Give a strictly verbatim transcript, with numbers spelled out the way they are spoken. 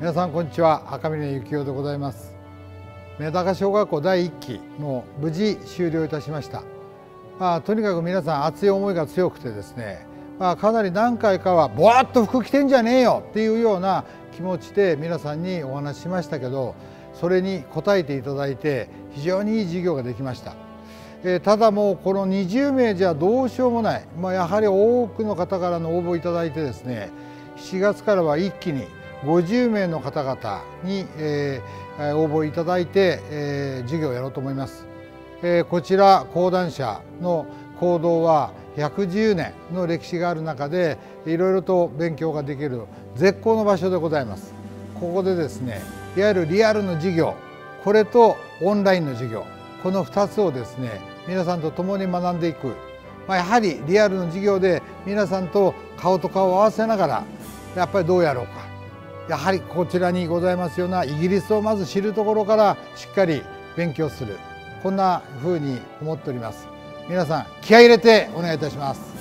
皆さんこんにちは、赤嶺幸男でございます。メダカ小学校だいいっきも無事終了いたしました。まあ、とにかく皆さん熱い思いが強くてですね、まあ、かなり何回かはボワッと服着てんじゃねえよっていうような気持ちで皆さんにお話ししましたけど、それに応えていただいて非常にいい授業ができました。えー、ただもうこのにじゅうめいじゃどうしようもない、まあ、やはり多くの方からの応募いただいてですね、しちがつからは一気にごじゅうめいの方々に、えー、応募いただいて、えー、授業をやろうと思います。えー、こちら講談社の講堂はひゃくじゅうねんの歴史がある中でいろいろと勉強ができる絶好の場所でございます。ここでですね、いわゆるリアルの授業、これとオンラインの授業、このふたつをですね皆さんと共に学んでいく、まあ、やはりリアルの授業で皆さんと顔と顔を合わせながらやっぱりどうやろうか、やはりこちらにございますようなイギリスをまず知るところからしっかり勉強する、こんなふうに思っております。皆さん気合い入れてお願いいたします。